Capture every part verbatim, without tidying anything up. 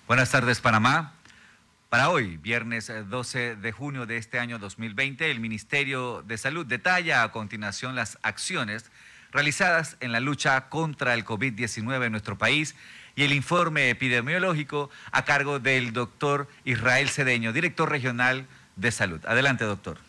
Buenas tardes, Panamá. Para hoy, viernes doce de junio de este año dos mil veinte, el Ministerio de Salud detalla a continuación las acciones realizadas en la lucha contra el COVID diecinueve en nuestro país y el informe epidemiológico a cargo del doctor Israel Cedeño, director regional de salud. Adelante, doctor.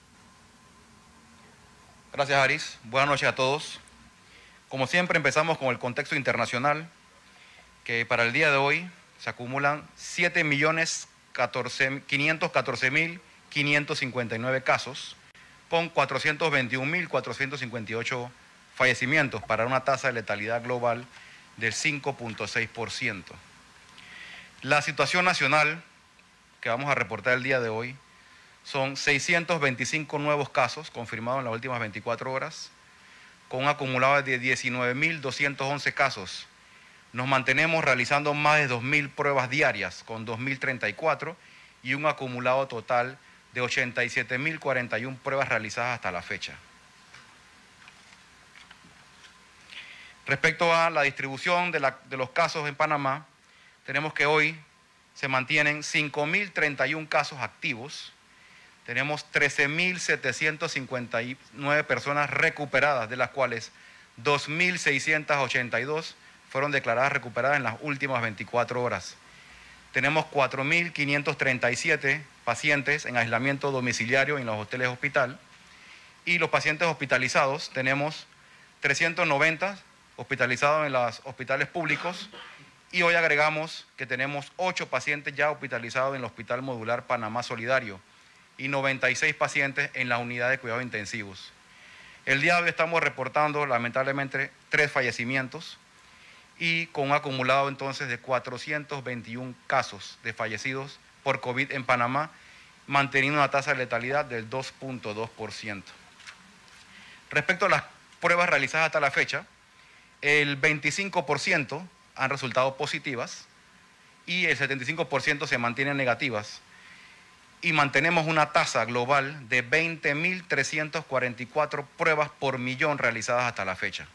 Gracias, Aris. Buenas noches a todos. Como siempre, empezamos con el contexto internacional, que para el día de hoy se acumulan siete millones quinientos catorce mil quinientos cincuenta y nueve casos, con cuatrocientos veintiún mil cuatrocientos cincuenta y ocho fallecimientos, para una tasa de letalidad global del cinco punto seis por ciento. La situación nacional que vamos a reportar el día de hoy son seiscientos veinticinco nuevos casos confirmados en las últimas veinticuatro horas, con un acumulado de diecinueve mil doscientos once casos. Nos mantenemos realizando más de dos mil pruebas diarias, con dos mil treinta y cuatro, y un acumulado total de ochenta y siete mil cuarenta y una pruebas realizadas hasta la fecha. Respecto a la distribución de, la, de los casos en Panamá, tenemos que hoy se mantienen cinco mil treinta y uno casos activos, tenemos trece mil setecientos cincuenta y nueve personas recuperadas, de las cuales dos mil seiscientos ochenta y dos fueron declaradas recuperadas en las últimas veinticuatro horas. Tenemos cuatro mil quinientos treinta y siete pacientes en aislamiento domiciliario en los hoteles hospital, y los pacientes hospitalizados tenemos trescientos noventa hospitalizados en los hospitales públicos, y hoy agregamos que tenemos ocho pacientes ya hospitalizados en el Hospital Modular Panamá Solidario y noventa y seis pacientes en la unidad de cuidados intensivos. El día de hoy estamos reportando lamentablemente tres fallecimientos, y con un acumulado entonces de cuatrocientos veintiún casos de fallecidos por COVID en Panamá, manteniendo una tasa de letalidad del dos punto dos por ciento. Respecto a las pruebas realizadas hasta la fecha, el veinticinco por ciento han resultado positivas y el setenta y cinco por ciento se mantienen negativas, y mantenemos una tasa global de veinte mil trescientas cuarenta y cuatro pruebas por millón realizadas hasta la fecha.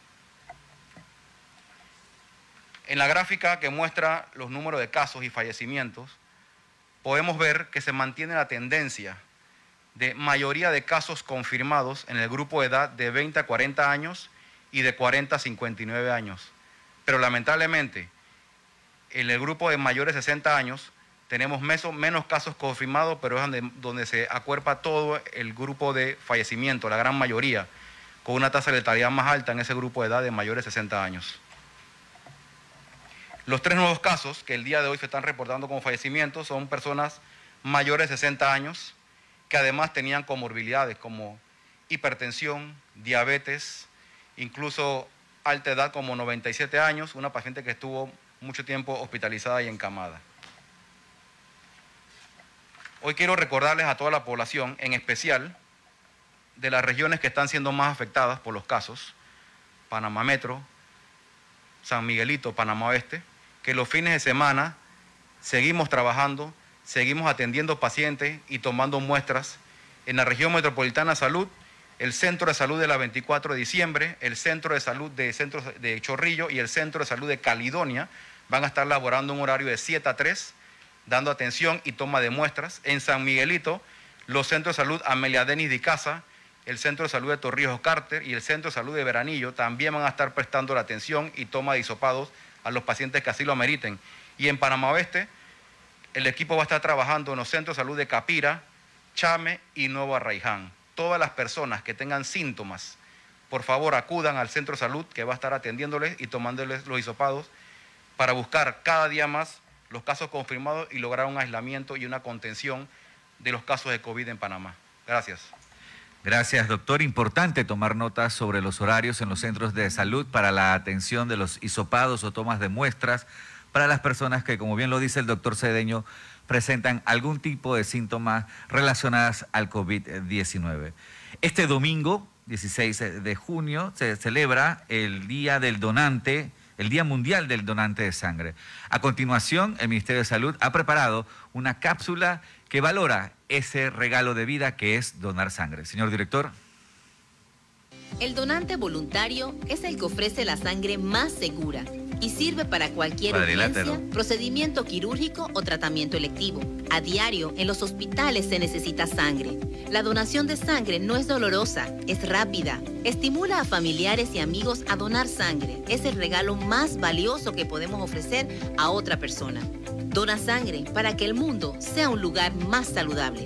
En la gráfica que muestra los números de casos y fallecimientos, podemos ver que se mantiene la tendencia de mayoría de casos confirmados en el grupo de edad de veinte a cuarenta años y de cuarenta a cincuenta y nueve años. Pero lamentablemente, en el grupo de mayores de sesenta años, tenemos menos casos confirmados, pero es donde, donde se acuerpa todo el grupo de fallecimiento, la gran mayoría, con una tasa de letalidad más alta en ese grupo de edad de mayores de sesenta años. Los tres nuevos casos que el día de hoy se están reportando como fallecimientos son personas mayores de sesenta años, que además tenían comorbilidades como hipertensión, diabetes, incluso alta edad como noventa y siete años, una paciente que estuvo mucho tiempo hospitalizada y encamada. Hoy quiero recordarles a toda la población, en especial de las regiones que están siendo más afectadas por los casos, Panamá Metro, San Miguelito, Panamá Oeste, que los fines de semana seguimos trabajando, seguimos atendiendo pacientes y tomando muestras en la región metropolitana de salud, el Centro de Salud de la veinticuatro de diciembre, el Centro de Salud de, Centro de Chorrillo y el Centro de Salud de Caledonia van a estar laborando un horario de siete a tres, dando atención y toma de muestras. En San Miguelito, los Centros de Salud Amelia Denis de Casa, el Centro de Salud de Torrijos Carter y el Centro de Salud de Veranillo también van a estar prestando la atención y toma de hisopados a los pacientes que así lo ameriten. Y en Panamá Oeste, el equipo va a estar trabajando en los Centros de Salud de Capira, Chame y Nuevo Arraiján. Todas las personas que tengan síntomas, por favor acudan al Centro de Salud, que va a estar atendiéndoles y tomándoles los hisopados para buscar cada día más los casos confirmados y lograr un aislamiento y una contención de los casos de COVID en Panamá. Gracias. Gracias, doctor. Importante tomar notas sobre los horarios en los centros de salud para la atención de los hisopados o tomas de muestras para las personas que, como bien lo dice el doctor Cedeño, presentan algún tipo de síntomas relacionados al COVID diecinueve. Este domingo, dieciséis de junio, se celebra el Día del Donante, el Día Mundial del Donante de Sangre. A continuación, el Ministerio de Salud ha preparado una cápsula que valora ese regalo de vida que es donar sangre. Señor director. El donante voluntario es el que ofrece la sangre más segura y sirve para cualquier urgencia, procedimiento quirúrgico o tratamiento electivo. A diario, en los hospitales se necesita sangre. La donación de sangre no es dolorosa, es rápida. Estimula a familiares y amigos a donar sangre. Es el regalo más valioso que podemos ofrecer a otra persona. Dona sangre para que el mundo sea un lugar más saludable.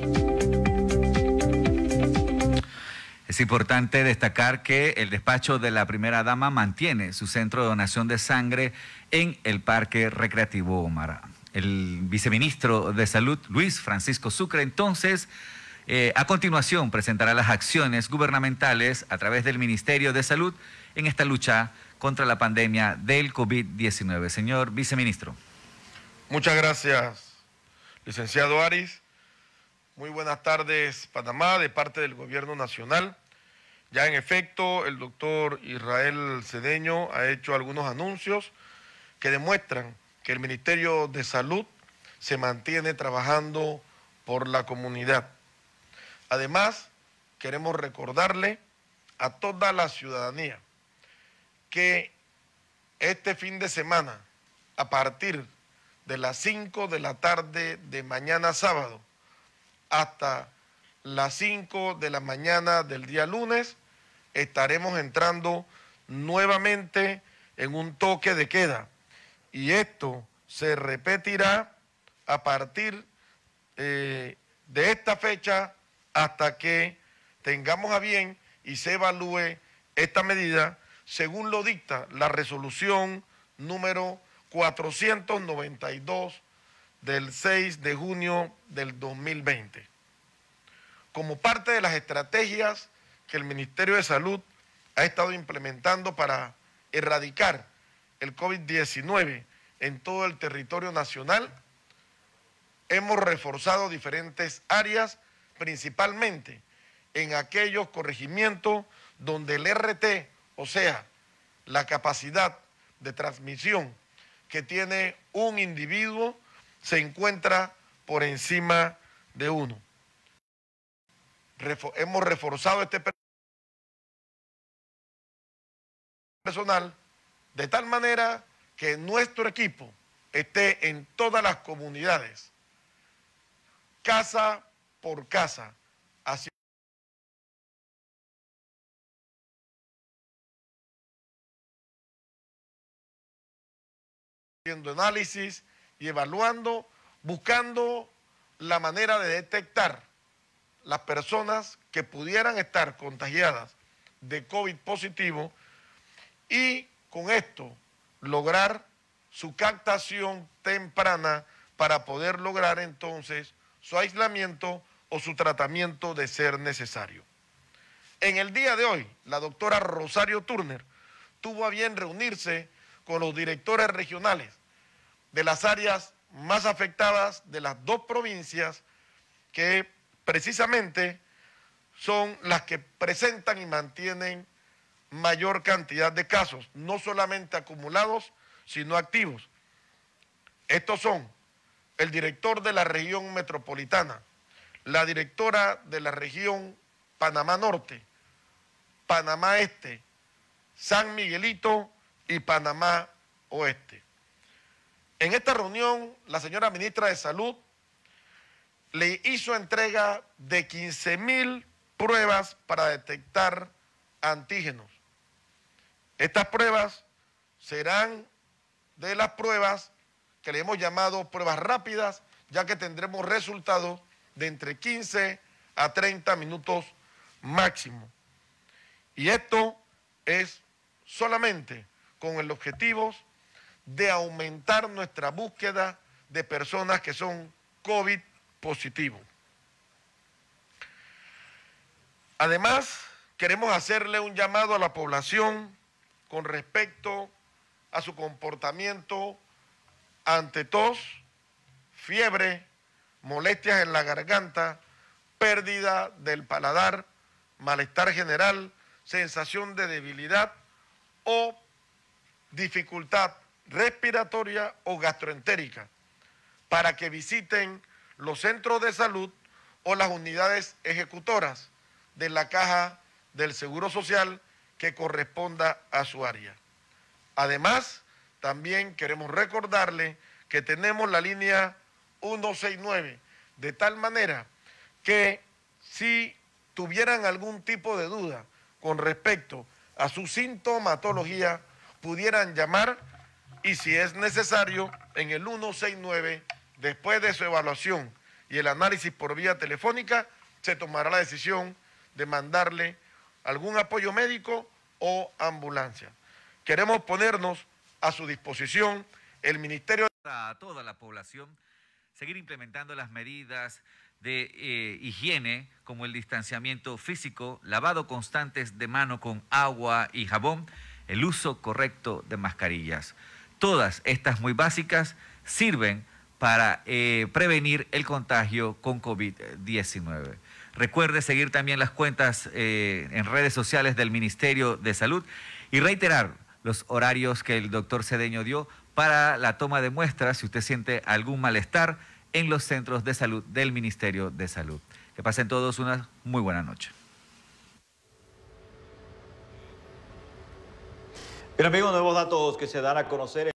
Es importante destacar que el despacho de la primera dama mantiene su centro de donación de sangre en el Parque Recreativo Omar. El viceministro de Salud, Luis Francisco Sucre, entonces, eh, a continuación presentará las acciones gubernamentales a través del Ministerio de Salud en esta lucha contra la pandemia del COVID diecinueve. Señor viceministro. Muchas gracias, licenciado Aris. Muy buenas tardes, Panamá, de parte del Gobierno Nacional. Ya en efecto, el doctor Israel Cedeño ha hecho algunos anuncios que demuestran que el Ministerio de Salud se mantiene trabajando por la comunidad. Además, queremos recordarle a toda la ciudadanía que este fin de semana, a partir de las cinco de la tarde de mañana sábado, hasta las cinco de la mañana del día lunes, estaremos entrando nuevamente en un toque de queda. Y esto se repetirá a partir eh, de esta fecha hasta que tengamos a bien y se evalúe esta medida según lo dicta la resolución número cuatrocientos noventa y dos del seis de junio del dos mil veinte. Como parte de las estrategias que el Ministerio de Salud ha estado implementando para erradicar el COVID diecinueve en todo el territorio nacional, hemos reforzado diferentes áreas, principalmente en aquellos corregimientos donde el R T, o sea, la capacidad de transmisión que tiene un individuo, se encuentra por encima de uno. Refo- hemos reforzado este personal de tal manera que nuestro equipo esté en todas las comunidades, casa por casa, haciendo análisis y evaluando, buscando la manera de detectar las personas que pudieran estar contagiadas de COVID positivo y con esto lograr su captación temprana para poder lograr entonces su aislamiento o su tratamiento de ser necesario. En el día de hoy, la doctora Rosario Turner tuvo a bien reunirse con los directores regionales de las áreas más afectadas de las dos provincias que precisamente son las que presentan y mantienen mayor cantidad de casos, no solamente acumulados, sino activos. Estos son el director de la región metropolitana, la directora de la región Panamá Norte, Panamá Este, San Miguelito y Panamá Oeste. En esta reunión, la señora ministra de Salud le hizo entrega de quince mil pruebas para detectar antígenos. Estas pruebas serán de las pruebas que le hemos llamado pruebas rápidas, ya que tendremos resultados de entre quince a treinta minutos máximo. Y esto es solamente con el objetivo de aumentar nuestra búsqueda de personas que son COVID positivo. Además, queremos hacerle un llamado a la población con respecto a su comportamiento ante tos, fiebre, molestias en la garganta, pérdida del paladar, malestar general, sensación de debilidad o dificultad respiratoria o gastroentérica, para que visiten los centros de salud o las unidades ejecutoras de la Caja del Seguro Social que corresponda a su área. Además, también queremos recordarle que tenemos la línea ciento sesenta y nueve, de tal manera que si tuvieran algún tipo de duda con respecto a su sintomatología, pudieran llamar y si es necesario, en el ciento sesenta y nueve, después de su evaluación y el análisis por vía telefónica, se tomará la decisión de mandarle algún apoyo médico o ambulancia. Queremos ponernos a su disposición. El Ministerio... A toda la población, seguir implementando las medidas de eh, higiene, como el distanciamiento físico, lavado constantes de mano con agua y jabón, el uso correcto de mascarillas. Todas estas muy básicas sirven para eh, prevenir el contagio con COVID diecinueve. Recuerde seguir también las cuentas eh, en redes sociales del Ministerio de Salud y reiterar los horarios que el doctor Cedeño dio para la toma de muestras si usted siente algún malestar en los centros de salud del Ministerio de Salud. Que pasen todos una muy buena noche. Bien, amigos, nuevos datos que se dan a conocer.